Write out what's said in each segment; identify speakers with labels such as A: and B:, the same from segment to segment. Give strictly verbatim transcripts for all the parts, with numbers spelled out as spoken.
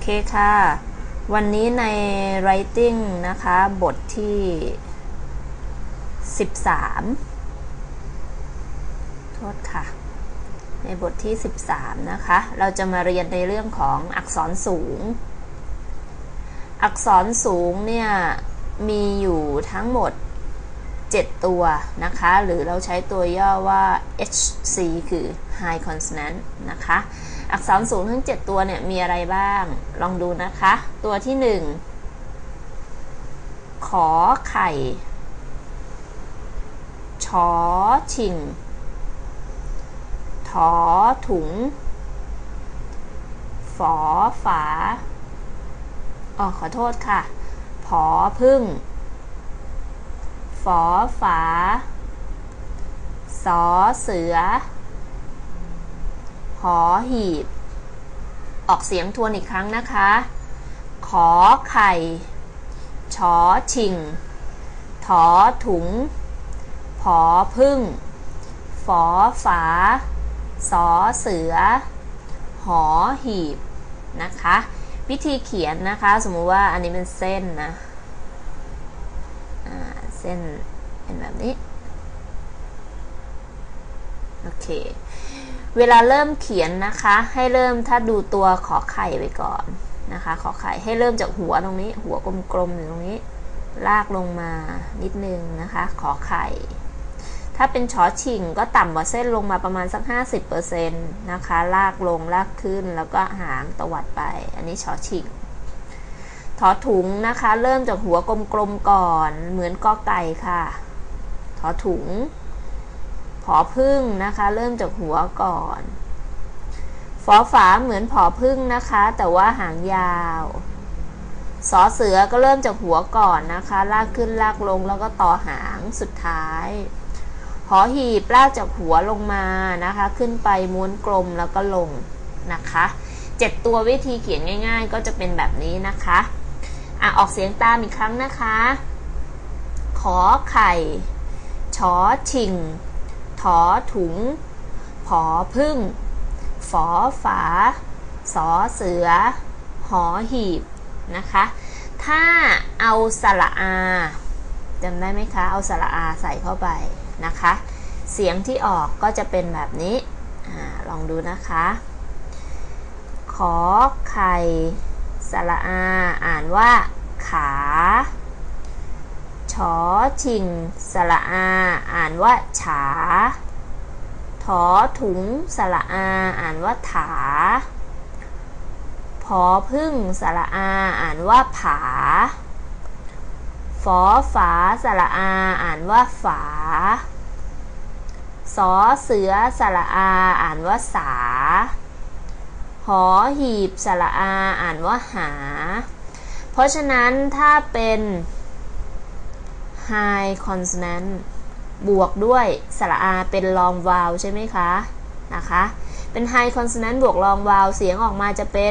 A: เคค่ะวันนี้ใน writing นะคะบทที่สิบสามโทษค่ะในบทที่สิบสามนะคะเราจะมาเรียนในเรื่องของอักษรสูงอักษรสูงเนี่ยมีอยู่ทั้งหมดเจ็ดตัวนะคะหรือเราใช้ตัวย่อว่า เอช ซี คือ High Consonant นะคะอักษรสูงทั้งเจ็ดตัวเนี่ยมีอะไรบ้างลองดูนะคะตัวที่หนึ่งขอไข่ชอชิงถอถุงฝอฝาอ๋อขอโทษค่ะผอพึ่งฝอฝาสอเสือหอหีบออกเสียงทวนอีกครั้งนะคะขอไข่ชอชิงถอถุงผอพึ่งฝอฝาสอเสือหอหีบนะคะวิธีเขียนนะคะสมมุติว่าอันนี้เป็นเส้นนะอ่าเส้นเป็นแบบนี้โอเคเวลาเริ่มเขียนนะคะให้เริ่มถ้าดูตัวขอไข่ไปก่อนนะคะขอไข่ให้เริ่มจากหัวตรงนี้หัวกลมๆอยู่ตรงนี้ลากลงมานิดนึงนะคะขอไข่ถ้าเป็นชอชิงก็ต่ำกว่าเส้นลงมาประมาณสัก ห้าสิบเปอร์เซ็นต์ นะคะลากลงลากขึ้นแล้วก็หางตวัดไปอันนี้ชอชิงถอถุงนะคะเริ่มจากหัวกลมๆก่อนเหมือนกอไก่ค่ะถอถุงผอพึ่งนะคะเริ่มจากหัวก่อนฝอฝาเหมือนผอพึ่งนะคะแต่ว่าหางยาวสอเสือก็เริ่มจากหัวก่อนนะคะลากขึ้นลากลงแล้วก็ต่อหางสุดท้ายหอหีบลากจากหัวลงมานะคะขึ้นไปม้วนกลมแล้วก็ลงนะคะเจ็ดตัววิธีเขียนง่ายๆก็จะเป็นแบบนี้นะคะอ่ะออกเสียงตามอีกครั้งนะคะขอไข่ชอชิงถอถุงผอพึ่งฝอฝาสอเสือหอหีบนะคะถ้าเอาสระอาจำได้ไหมคะเอาสระอาใส่เข้าไปนะคะเสียงที่ออกก็จะเป็นแบบนี้อ่าลองดูนะคะขอไข่สระอาอ่านว่าขาชอชิงสระอาอ่านว่าฉาถอถุงสระอาอ่านว่าถาผอพึ่งสระอาอ่านว่าผาฝอฝาสระอาอ่านว่าฝาสอเสือสระอาอ่านว่าสาหอหีบสระอาอ่านว่าหาเพราะฉะนั้นถ้าเป็น high consonant บวกด้วยสระอาเป็น long vowel ใช่ไหมคะนะคะเป็น high consonant บวก long vowel เสียงออกมาจะเป็น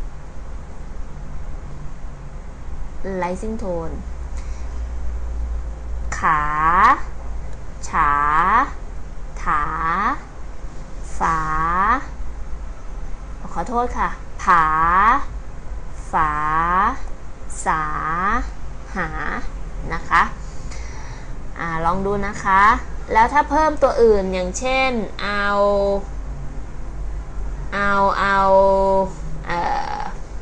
A: rising tone ขาฉาถาฝาขอโทษค่ะผาฝาสาหานะคะอ่าลองดูนะคะแล้วถ้าเพิ่มตัวอื่นอย่างเช่นเอาเอาเอาเอ่อ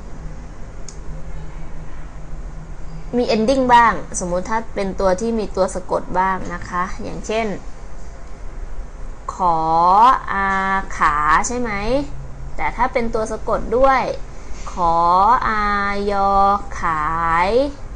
A: มี ending บ้างสมมุติถ้าเป็นตัวที่มีตัวสะกดบ้างนะคะอย่างเช่นขออาขาใช่ไหมแต่ถ้าเป็นตัวสะกดด้วยขออายอขาย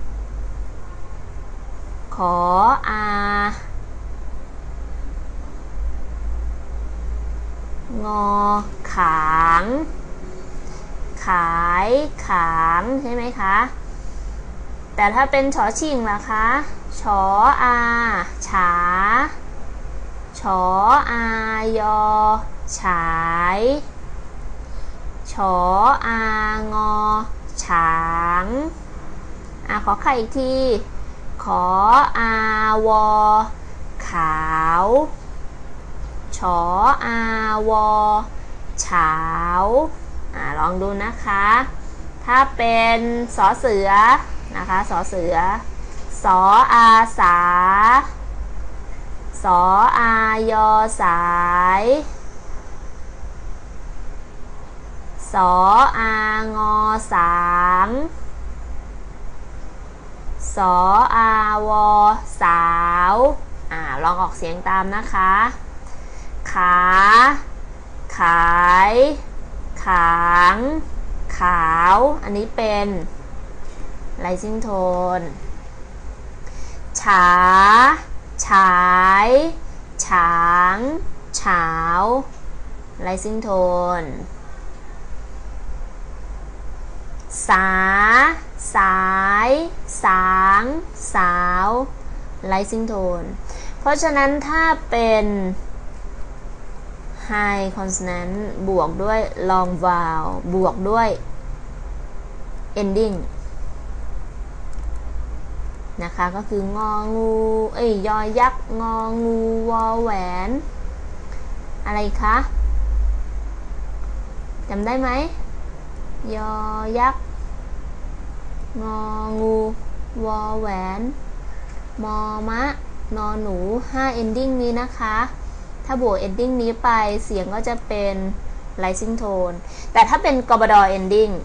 A: ขออางอขางขายขางใช่ไหมคะแต่ถ้าเป็นชอชิงล่ะคะชออาฉาชออายอฉายชออางอฉางอ่ะขอไข่อีกทีขออาวอขาวชออาวอเฉาอ่ะลองดูนะคะผถ้าเป็นสอเสือนะคะสอเสือสออาสาสออายอสายสออางอสางสออาวอสาวอ่าลองออกเสียงตามนะคะขาขายขางขาวอันนี้เป็น rising tone ฉาฉายฉางเฉา rising tone สาสายสางสาว rising tone เพราะฉะนั้นถ้าเป็น high consonant บวกด้วย long vowel บวกด้วย ending นะคะก็คืององูเอ้ยยอยักษ์งองูวอแหวนอะไรคะจำได้ไหมยอยักษ์งองูวอแหวนมอมะนอหนูห้า ending นี้นะคะถ้าบวก ending นี้ไปเสียงก็จะเป็น rising tone แต่ถ้าเป็นกบด ending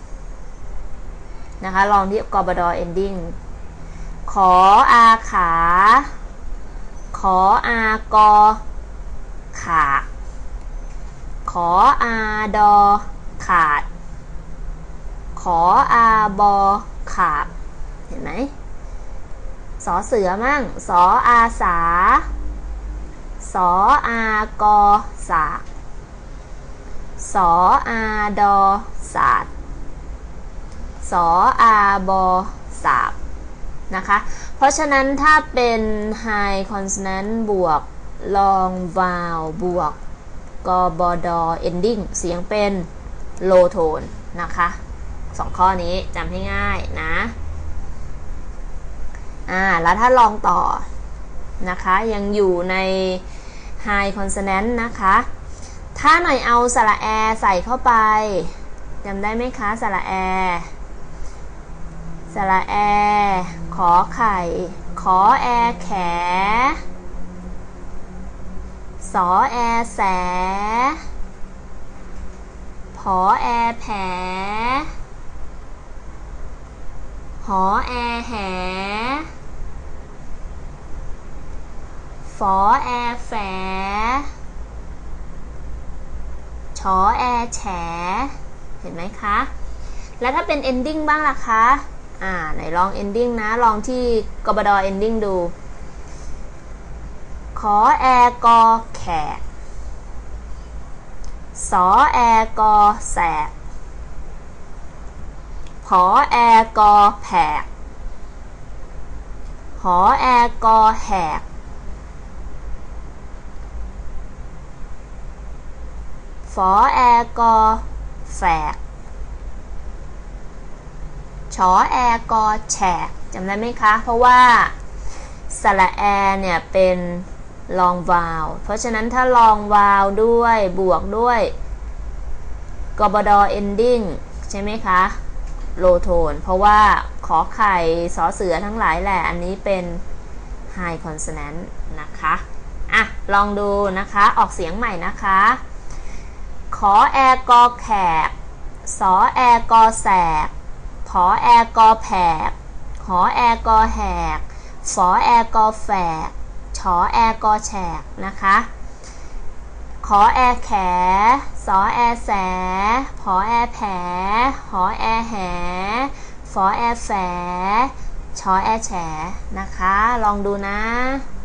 A: นะคะลองที่กบด ending ขออาขาขออากอขาขออาดอขาดขออาบอขาบเห็นไหมสอเสือมั่งสออาสาสออากอสากสออาดอศาสตร์สออาบอสาบนะคะเพราะฉะนั้นถ้าเป็น high consonant บวก long vowel บวกกบด ending เสียงเป็น low tone นะคะสองข้อนี้จำให้ง่ายนะอ่าแล้วถ้าลองต่อนะคะยังอยู่ใน high consonant นะคะถ้าหน่อยเอาสระแอใส่เข้าไปจำได้ไหมคะสระแอสระแอขอไข่ขอแอแขสอแอแสผอแอแผหอแอแหฝอแอแฝชอแอแฉเห็นไหมคะแล้วถ้าเป็น ending บ้างล่ะคะอ่าไหนลอง ending นะลองที่กบด ending ดูขอแอกอแขกสอแอกอแสกผอแอกอแผกหอแอกอแหกฝอแอกอแฝกชอแอกอแฉกจำได้ไหมคะเพราะว่าสระแอเนี่ยเป็น long vowel เพราะฉะนั้นถ้า long vowel ด้วยบวกด้วยกบด ending ใช่ไหมคะ low tone เพราะว่าขอไข่สอเสือทั้งหลายแหละอันนี้เป็น high consonant นะคะอ่ะลองดูนะคะออกเสียงใหม่นะคะขอแอกอแขกสอแอกอแสกผอแอกอแผกหอแอกอแหกฝอแอกอแฝกชอแอกอแฉกนะคะขอแอแขสอแอแสผอแอแผหอแอแหฝอแอแฝชอแอแฉนะคะลองดูนะ